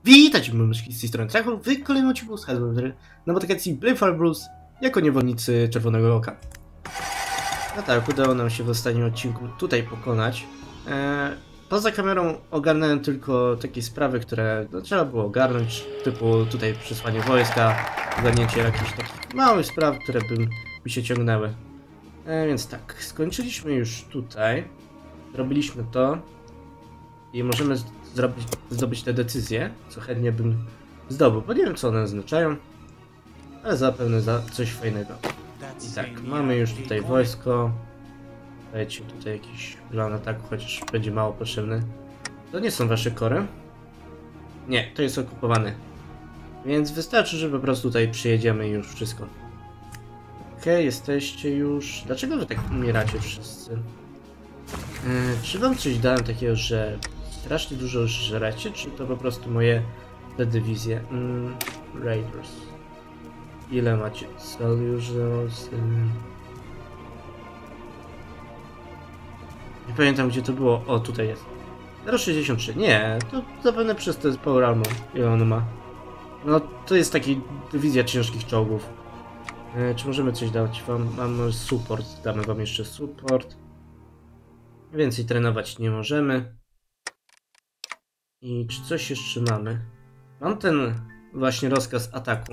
Witajcie moi myszki z tej strony Trachu w kolejnym odcinku z Hasbro na wakacji Blamefire Bros jako niewolnicy Czerwonego Oka. No tak, udało nam się w ostatnim odcinku tutaj pokonać. Poza kamerą ogarnąłem tylko takie sprawy, które trzeba było ogarnąć, typu tutaj przesłanie wojska, ogarnięcie jakichś takich małych spraw, które by się ciągnęły. Więc tak, skończyliśmy już tutaj, robiliśmy to i możemy zdobyć te decyzje, co chętnie bym zdobył, bo nie wiem co one oznaczają, ale zapewne za coś fajnego. I tak, mamy już tutaj wojsko. Dajcie tutaj jakiś plan ataku, chociaż będzie mało potrzebny. To nie są wasze kory. Nie, to jest okupowany. Więc wystarczy, że po prostu tutaj przyjedziemy i już wszystko. Okej, jesteście już... Dlaczego wy tak umieracie wszyscy? Czy wam coś dałem takiego, że strasznie dużo żrecie, czy to po prostu moje te dywizje? Raiders. Ile macie? Soldiers... Nie pamiętam gdzie to było. O, tutaj jest. 0,63. Nie, to zapewne przez te Power Armor. Ile ono ma? No, to jest taki dywizja ciężkich czołgów. Czy możemy coś dać wam? Mamy support. Damy wam jeszcze support. Więcej trenować nie możemy. I czy coś jeszcze mamy? Mam ten właśnie rozkaz ataku.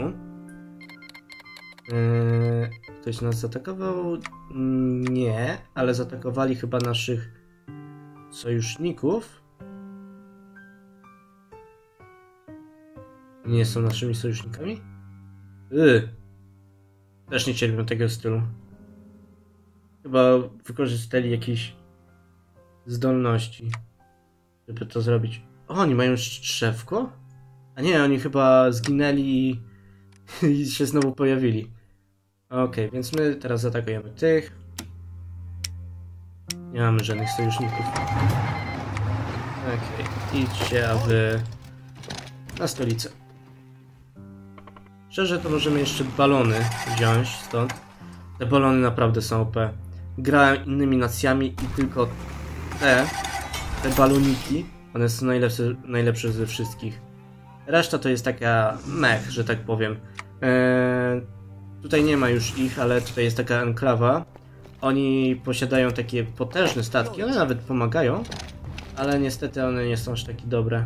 Ktoś nas zaatakował? Nie, ale zaatakowali chyba naszych sojuszników. Nie są naszymi sojusznikami? Też nie cierpią tego stylu. Chyba wykorzystali jakieś zdolności, żeby to zrobić. O, oni mają drzewko? A nie, oni chyba zginęli i się znowu pojawili. Okej, więc my teraz atakujemy tych. Nie mamy żadnych sojuszników. Okej, idźcie, a wy na stolicę. Szczerze to możemy jeszcze balony wziąć stąd. Te balony naprawdę są OP. Grałem innymi nacjami i tylko te baloniki, one są najlepsze ze wszystkich. Reszta to jest taka mech, że tak powiem. Tutaj nie ma już ich, ale tutaj jest taka enklawa. Oni posiadają takie potężne statki, one nawet pomagają, ale niestety one nie są aż takie dobre.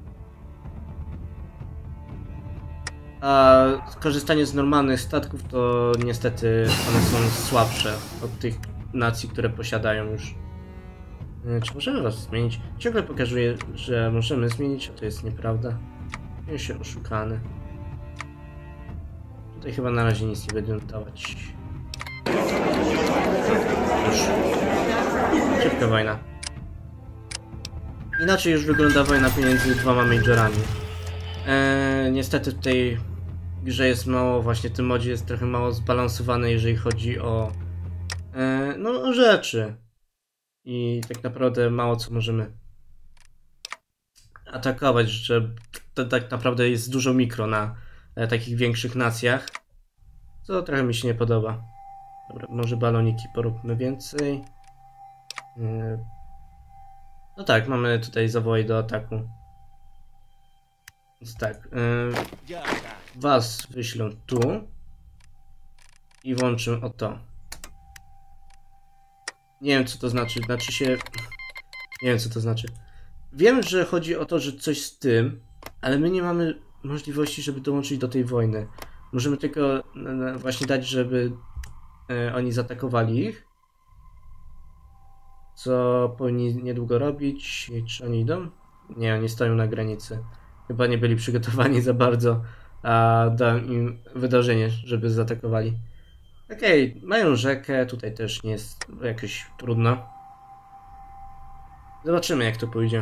A korzystanie z normalnych statków to niestety one są słabsze od tych nacji, które posiadają już. Czy możemy was zmienić? Ciągle pokazuję, że możemy zmienić, a to jest nieprawda. Czuję się oszukany. Tutaj chyba na razie nic nie będę dawać. Już. Szybka wojna. Inaczej już wygląda wojna pomiędzy dwoma majorami. Niestety w tej grze jest mało, właśnie w tym modzie jest trochę mało zbalansowane, jeżeli chodzi o no, o rzeczy. I tak naprawdę mało co możemy atakować, że to tak naprawdę jest dużo mikro na takich większych nacjach, co trochę mi się nie podoba. Dobra, może baloniki poróbmy więcej. No tak, mamy tutaj zawoły do ataku. Więc tak, was wyślę tu i włączę o to. Nie wiem co to znaczy, nie wiem co to znaczy. Wiem, że chodzi o to, że coś z tym, ale my nie mamy możliwości, żeby dołączyć do tej wojny. Możemy tylko właśnie dać, żeby oni zaatakowali ich. Co powinni niedługo robić. Czy oni idą? Nie, oni stoją na granicy. Chyba nie byli przygotowani za bardzo, a dałem im wydarzenie, żeby zaatakowali. Okej, mają rzekę, tutaj też nie jest jakoś trudno. Zobaczymy jak to pójdzie.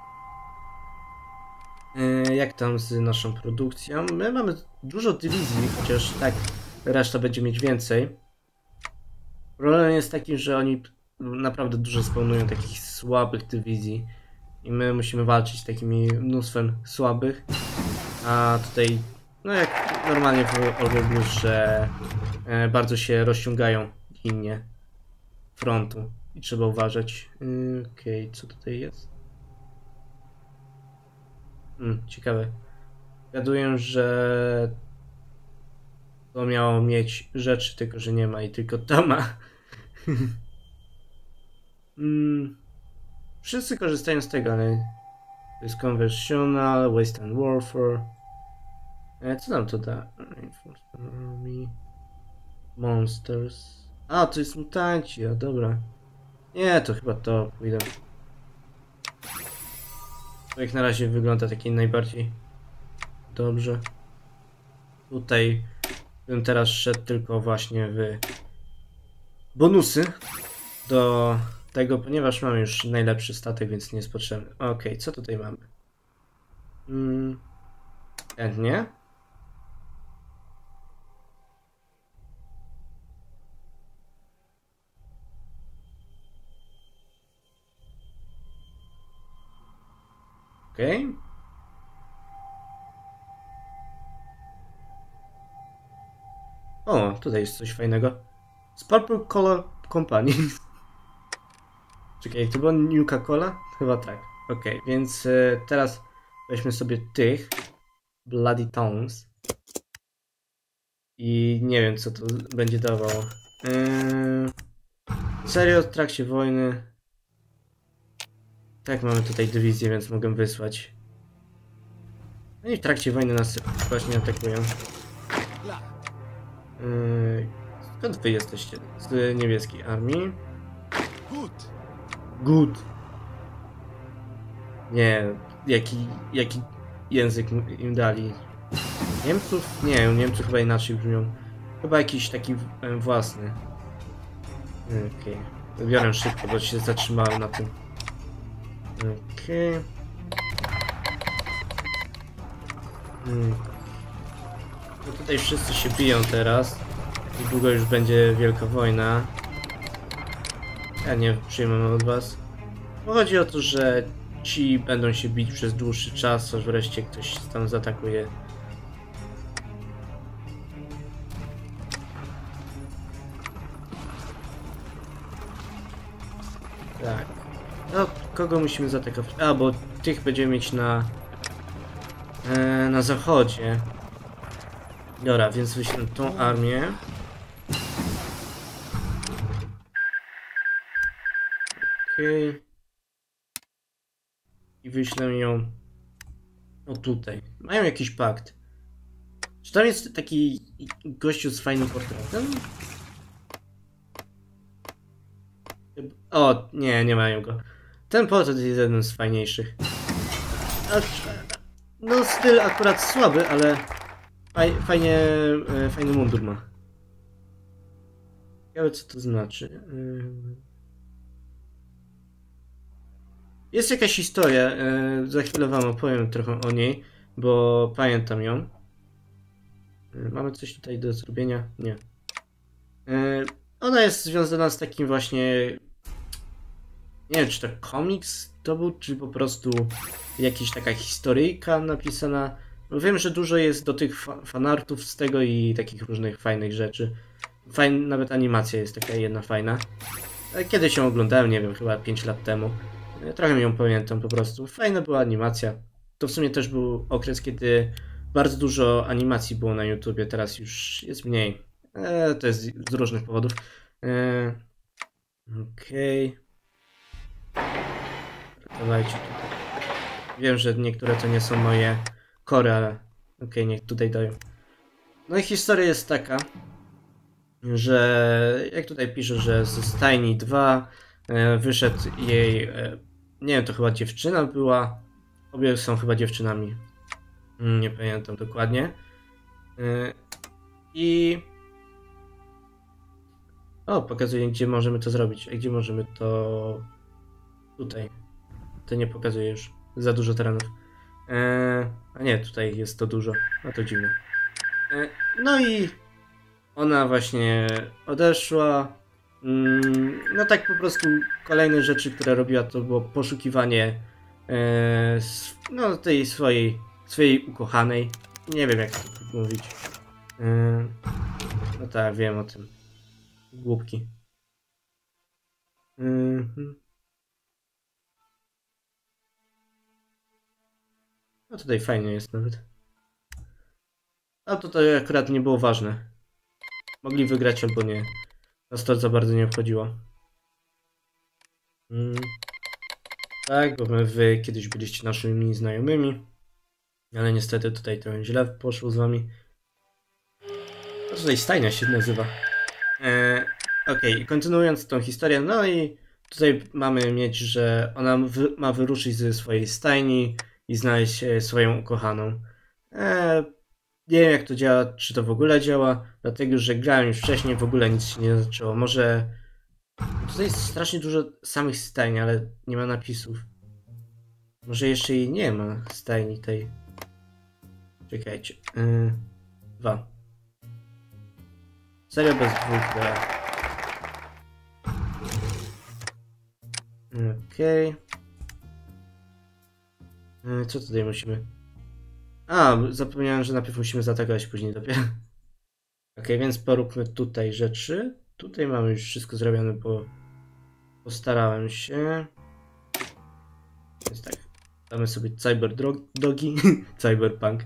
Jak tam z naszą produkcją? My mamy dużo dywizji, chociaż tak reszta będzie mieć więcej. Problem jest taki, że oni naprawdę dużo spawnują takich słabych dywizji. I my musimy walczyć z takimi mnóstwem słabych. A tutaj, no jak normalnie w Order Blues, że bardzo się rozciągają linie frontu. I trzeba uważać. Okej, co tutaj jest? Ciekawe. Gaduję, że to miało mieć rzeczy, tylko że nie ma i tylko to ma. Wszyscy korzystają z tego, ale to jest conventional, Western Warfare. Co nam to da? Reinforced Army. Monsters. A, to jest mutanci, a dobra. Nie, to chyba to pójdę. To jak na razie wygląda taki najbardziej dobrze. Tutaj bym teraz szedł tylko właśnie w bonusy do tego, ponieważ mam już najlepszy statek, więc nie jest potrzebny. Okej, co tutaj mamy? Chętnie. Okej. O, tutaj jest coś fajnego. Z Purple Cola Company. Czekaj, jak to była Nuka-Cola? Chyba tak. Okej, więc teraz weźmy sobie tych Bloody Tongues. I nie wiem, co to będzie dawało. Serio, w trakcie wojny. Tak, mamy tutaj dywizję, więc mogę wysłać. No i w trakcie wojny nas właśnie atakują. Skąd wy jesteście? Z niebieskiej armii? Good. Nie, jaki język im dali? Niemców? Nie, Niemców chyba inaczej brzmią. Chyba jakiś taki własny. Okej. Biorę szybko, bo się zatrzymałem na tym. Okej. No tutaj wszyscy się biją teraz. Niedługo już będzie wielka wojna. Ja nie przyjmę od was. Bo chodzi o to, że ci będą się bić przez dłuższy czas, aż wreszcie ktoś tam zaatakuje. Tak. No, kogo musimy zaatakować? A, bo tych będziemy mieć na zachodzie. Dobra, więc wyślę tą armię. Okej. I wyślę ją o tutaj. Mają jakiś pakt. Czy tam jest taki gościu z fajnym portretem? O, nie mają go. Ten portret jest jeden z fajniejszych. No styl akurat słaby, ale fajny mundur ma. Ciekawe co to znaczy. Jest jakaś historia, za chwilę wam opowiem trochę o niej, bo pamiętam ją. Mamy coś tutaj do zrobienia? Nie. Ona jest związana z takim właśnie... Nie wiem, czy to komiks to był, czy po prostu jakaś taka historyjka napisana. Bo wiem, że dużo jest do tych fanartów z tego i takich różnych fajnych rzeczy. Nawet animacja jest taka jedna fajna. Kiedyś ją oglądałem, nie wiem, chyba 5 lat temu. Trochę ją pamiętam po prostu. Fajna była animacja. To w sumie też był okres, kiedy bardzo dużo animacji było na YouTubie, teraz już jest mniej. To jest z różnych powodów. Okej. Dawajcie tutaj. Wiem, że niektóre to nie są moje kory, ale okej, niech tutaj dają. No i historia jest taka, że jak tutaj pisze, że z stajni 2 wyszedł jej, nie wiem, to chyba dziewczyna była. Obie są chyba dziewczynami. Nie pamiętam dokładnie. I... O, pokazuje, gdzie możemy to zrobić. A gdzie możemy to... Tutaj. To nie pokazuje już. Za dużo terenów. A nie, tutaj jest to dużo. A to dziwne. No i... Ona właśnie odeszła. No tak po prostu kolejne rzeczy, które robiła, to było poszukiwanie no tej swojej ukochanej. Nie wiem jak to mówić. No tak, wiem o tym. Głupki. No tutaj fajnie jest nawet. A to akurat nie było ważne. Mogli wygrać albo nie. Nas to za bardzo nie obchodziło. Tak, bo wy kiedyś byliście naszymi znajomymi. Ale niestety tutaj trochę źle poszło z wami. To tutaj stajnia się nazywa. Okej, kontynuując tą historię, no i tutaj mamy mieć, że ona ma wyruszyć ze swojej stajni i znaleźć swoją ukochaną. Nie wiem jak to działa, czy to w ogóle działa, dlatego że grałem już wcześniej, w ogóle nic się nie zaczęło. Może... Tutaj jest strasznie dużo samych stajni, ale nie ma napisów. Może jeszcze jej nie ma, stajni tej. Czekajcie. 2. Serio bez dwóch. Okej. Co tutaj musimy? A, zapomniałem, że najpierw musimy zaatakować, później dopiero. Okej, więc poróbmy tutaj rzeczy. Tutaj mamy już wszystko zrobione, bo postarałem się. Więc tak, damy sobie Cyberdogi, Cyberpunk.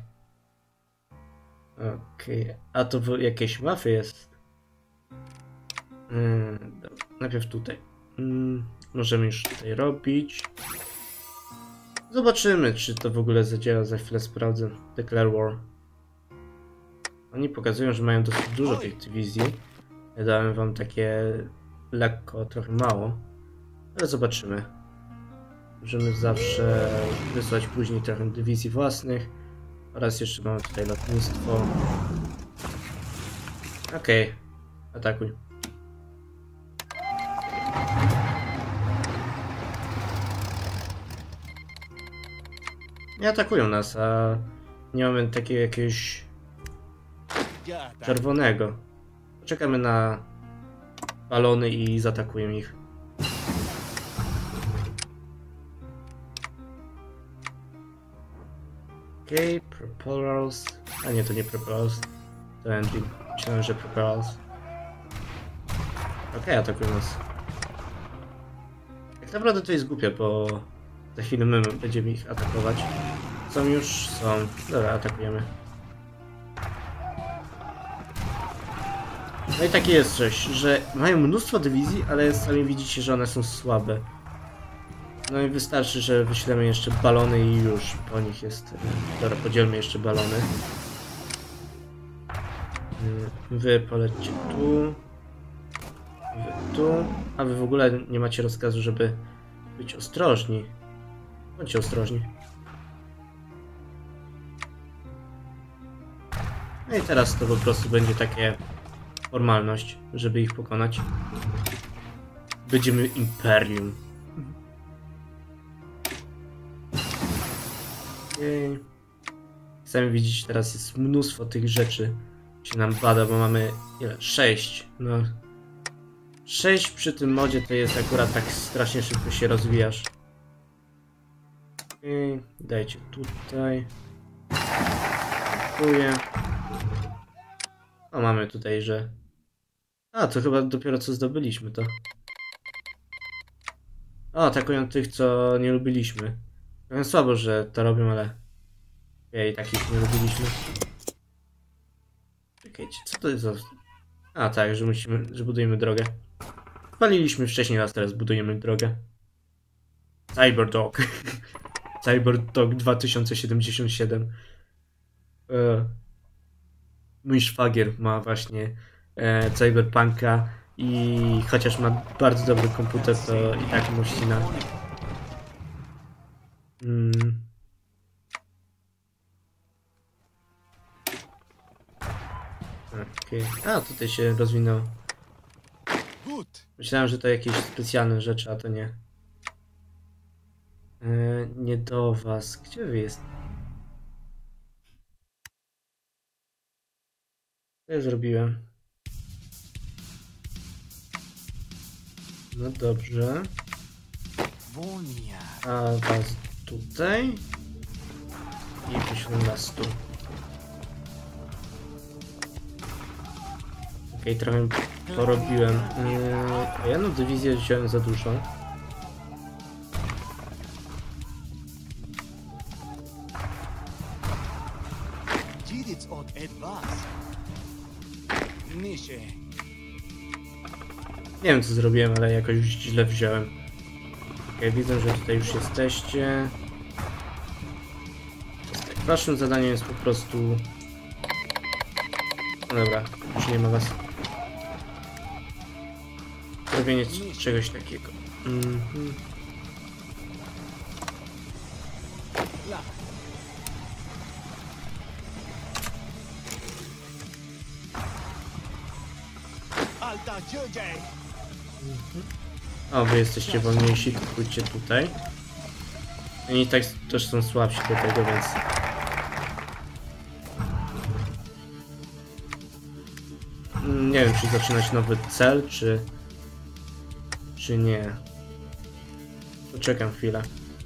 Okej, a to jakieś mafy jest. Dobra, najpierw tutaj. Możemy już tutaj robić. Zobaczymy, czy to w ogóle zadziała, za chwilę sprawdzę. Declare War. Oni pokazują, że mają dosyć dużo tych dywizji. Ja dałem wam takie lekko, trochę mało. Ale zobaczymy. Możemy zawsze wysłać później trochę dywizji własnych. Oraz jeszcze mamy tutaj lotnictwo. Okej. Atakuj. Nie atakują nas, a nie mamy takiego jakiegoś czerwonego. Czekamy na balony i zaatakujemy ich. Okej, propellers. A nie, to nie propellers. To engine. Myślałem, że propellers. Okej, atakują nas. Tak naprawdę to jest głupie, bo za chwilę my będziemy ich atakować. Są już? Są. Dobra, atakujemy. No i takie jest coś, że mają mnóstwo dywizji, ale sami widzicie, że one są słabe. No i wystarczy, że wyślemy jeszcze balony i już po nich jest. Dobra, podzielmy jeszcze balony. Wy polećcie tu. Wy tu. A wy w ogóle nie macie rozkazu, żeby być ostrożni. Bądźcie ostrożni. No i teraz to po prostu będzie takie formalność, żeby ich pokonać. Będziemy imperium. Okay. Sami widzicie, teraz jest mnóstwo tych rzeczy, się nam bada, bo mamy ile? 6. No. 6 przy tym modzie to jest akurat tak strasznie szybko się rozwijasz. Okay. Dajcie tutaj. Dziękuję. O, mamy tutaj, że... A, to chyba dopiero co zdobyliśmy to. O, atakują tych, co nie lubiliśmy. Trochę słabo, że to robią, ale... Ja i takich nie lubiliśmy. Czekajcie, co to jest za... A, tak, że budujemy drogę. Paliliśmy wcześniej raz, teraz budujemy drogę. Cyberdog. Cyberdog 2077. Mój szwagier ma właśnie Cyberpunka i chociaż ma bardzo dobry komputer, to i tak mu ścina. Okay. A, tutaj się rozwinął. Myślałem, że to jakieś specjalne rzeczy, a to nie. Nie do was. Gdzie wy jest? Co ja zrobiłem? No dobrze. A was tutaj. I wyślę nas tu. Okej, trochę porobiłem. Jedną dywizję wziąłem za dużo. Widzieć od etwas. Nisie. Nie wiem co zrobiłem, ale jakoś źle wziąłem. Okej, widzę, że tutaj już jesteście. Waszym zadaniem jest po prostu... No dobra, już nie ma was. Zrobienie czegoś takiego. La. Alta Jurjay. O, wy jesteście wolniejsi, to pójdźcie tutaj. Oni tak też są słabsi do tego, więc... Nie wiem, czy zaczynać nowy cel, czy nie. Poczekam chwilę.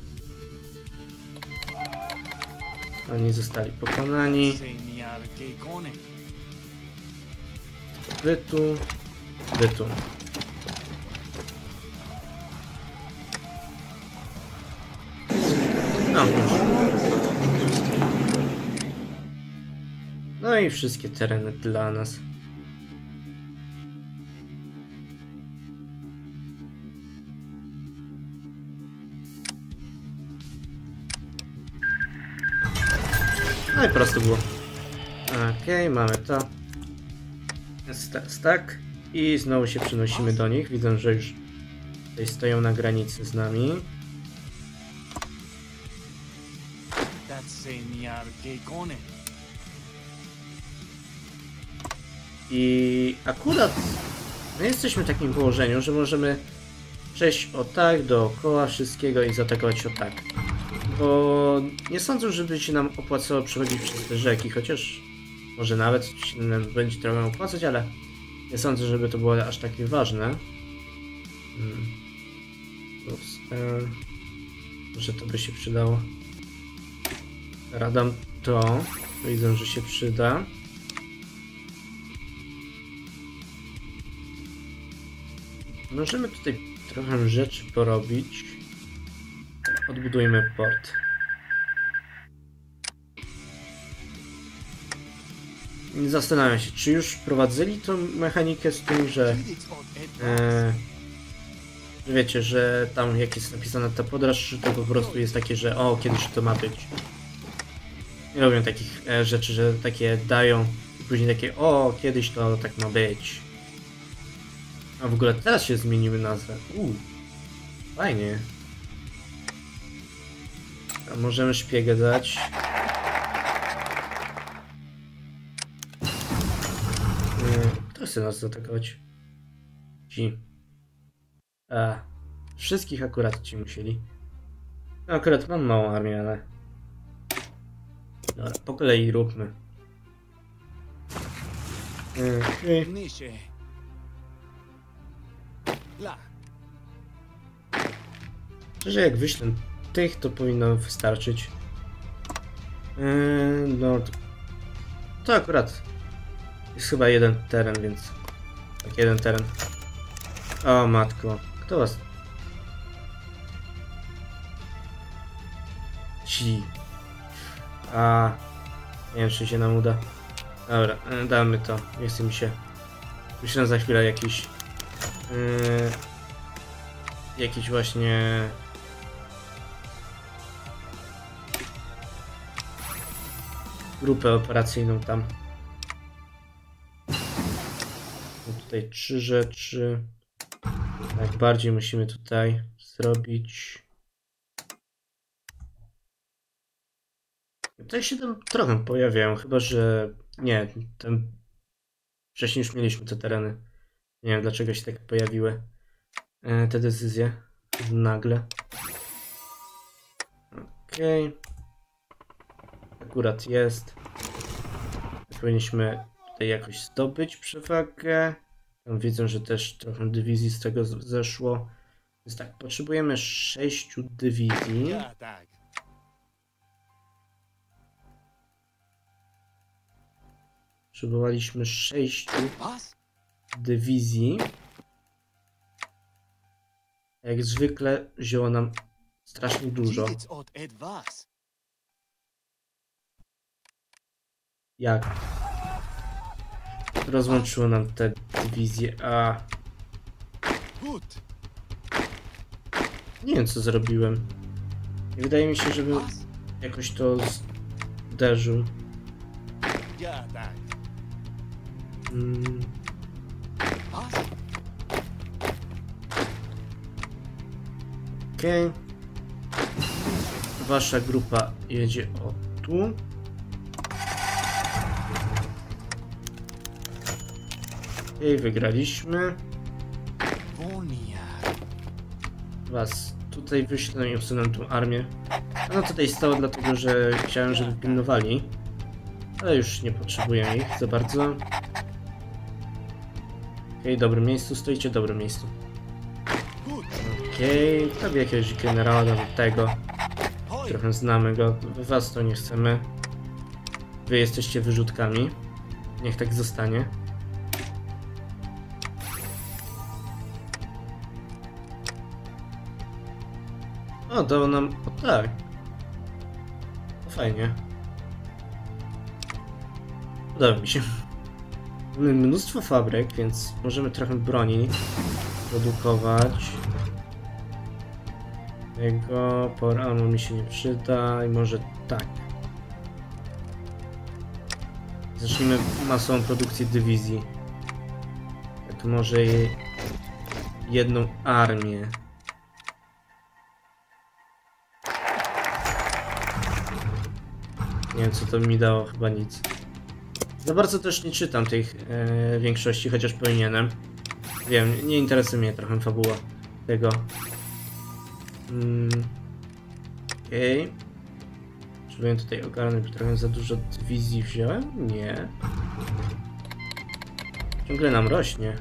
Oni zostali pokonani. Senior Gekone. Wy tu. Wy tu. No, już. No i wszystkie tereny dla nas. No i prosto było. Okej, mamy to. Jest teraz tak. I znowu się przenosimy do nich. Widzę, że już tutaj stoją na granicy z nami. That senior Gekone. I akurat my jesteśmy w takim położeniu, że możemy przejść o tak dookoła wszystkiego i zaatakować o tak. Bo nie sądzę, żeby się nam opłacało przechodzić przez te rzeki, chociaż może nawet się nam będzie trochę opłacać, ale nie sądzę, żeby to było aż takie ważne. Ups, może to by się przydało. Radam to. Widzę, że się przyda. Możemy tutaj trochę rzeczy porobić. Odbudujmy port. Zastanawiam się, czy już wprowadzili tą mechanikę z tym, że wiecie, że tam jak jest napisana ta podróż, czy to po prostu jest takie, że o, kiedyś to ma być. Nie robią takich rzeczy, że takie dają i później takie, o, kiedyś to tak ma być. A w ogóle teraz się zmieniły nazwę. Fajnie. A możemy szpiegę dać. Kto chce nas zaatakować? Ci. Wszystkich akurat ci musieli. No, akurat mam małą armię, ale... Dobra, po kolei róbmy. Nisie. La. Szczerze, jak wyślę tych, to powinno wystarczyć. No... To akurat... Jest chyba jeden teren, więc... Tak, jeden teren. O matko, kto was... Ci... Nie wiem, czy się nam uda. Dobra, damy to. Nie chce mi się... Myślę za chwilę jakiś... Jakiś właśnie... Grupę operacyjną tam. No tutaj 3 rzeczy. Tak, bardziej musimy tutaj zrobić. Tutaj się tam trochę pojawiają, chyba że... Nie, tam... Wcześniej już mieliśmy te tereny. Nie wiem, dlaczego się tak pojawiły te decyzje. Nagle. Okej. Akurat jest. Powinniśmy tutaj jakoś zdobyć przewagę. Tam widzę, że też trochę dywizji z tego zeszło. Więc tak, potrzebujemy 6 dywizji. Ja, tak. Potrzebowaliśmy 6 Was? dywizji. Jak zwykle wzięło nam strasznie dużo. Widzieć od etwas. Jak? Rozłączyło nam te dywizje. A Gut. nie wiem co zrobiłem. Nie wydaje mi się, żebym Was? jakoś to zderzył. Ja, tak. Was? Okej. Wasza grupa jedzie o tu. Okej, wygraliśmy. Wonia. Was tutaj wyślę i usunę tą armię. Ona tutaj stała dlatego, że chciałem, żeby pilnowali. Ale już nie potrzebuję ich za bardzo. Okej, dobrym miejscu, stoicie w dobrym miejscu. Gut. Okej, prawie jakiegoś generała do tego. Hoi. Trochę znamy go. Was to nie chcemy. Wy jesteście wyrzutkami. Niech tak zostanie. O, dało nam... O tak. To fajnie. Podoba mi się. Mamy mnóstwo fabryk, więc możemy trochę broni produkować. Tego power armor mi się nie przyda i może tak. Zacznijmy masową produkcję dywizji. Tak może jedną armię. Nie wiem co to mi dało, chyba nic. Za bardzo też nie czytam tych większości, chociaż powinienem. Wiem, nie interesuje mnie trochę fabuła tego. Okej. Spróbuję tutaj ogarnąć, trochę za dużo dywizji wziąłem? Nie. Ciągle nam rośnie.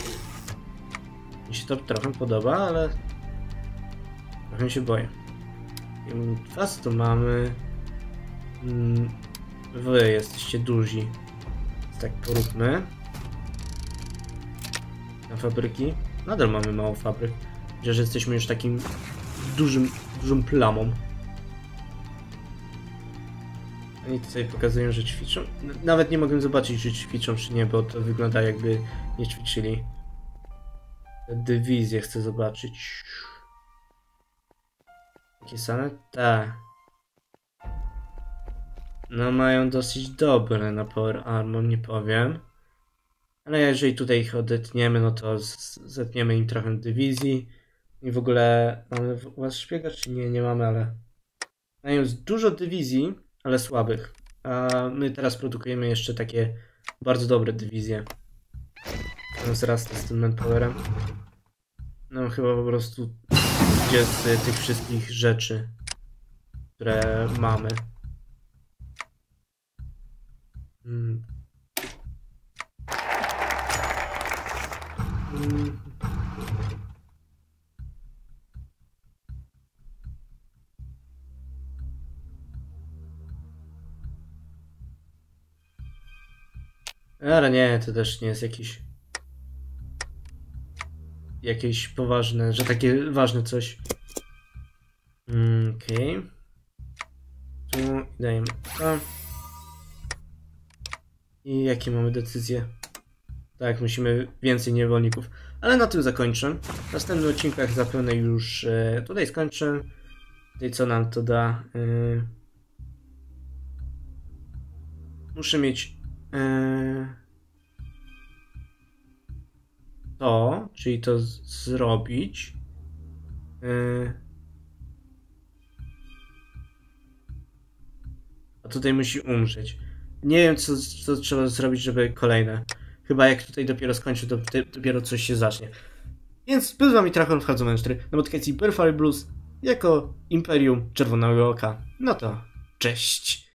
Mi się to trochę podoba, ale trochę się boję. Was tu mamy. Wy jesteście duzi. Tak poróbmy. Na fabryki. Nadal mamy mało fabryk. Chociaż jesteśmy już takim dużą plamą. Oni tutaj pokazują, że ćwiczą. Nawet nie mogę zobaczyć, czy ćwiczą, czy nie, bo to wygląda jakby nie ćwiczyli. Dywizję chcę zobaczyć. Jakie same? Tak. No mają dosyć dobre na power armor, nie powiem. Ale jeżeli tutaj ich odetniemy, no to zetniemy im trochę dywizji. I w ogóle mamy u was szpiega, czy nie? Nie mamy, ale mają dużo dywizji, ale słabych. A my teraz produkujemy jeszcze takie bardzo dobre dywizje. Wzrasta z tym manpowerem. No chyba po prostu idzie z tych wszystkich rzeczy, które mamy. Ale nie, to też nie jest jakieś poważne, że takie ważne coś. Okej. Tu dajemy to. I jakie mamy decyzje? Tak, musimy więcej niewolników. Ale na tym zakończę. W następnym odcinkach zapewne już tutaj skończę. Tutaj co nam to da? Muszę mieć to, czyli to zrobić. A tutaj musi umrzeć. Nie wiem co trzeba zrobić, żeby kolejne. Chyba jak tutaj dopiero skończę, to dopiero coś się zacznie. Więc był z wami Trachon w Hardzomen 4 na podcaście Blue Fire Blues jako Imperium Czerwonego Oka. No to cześć!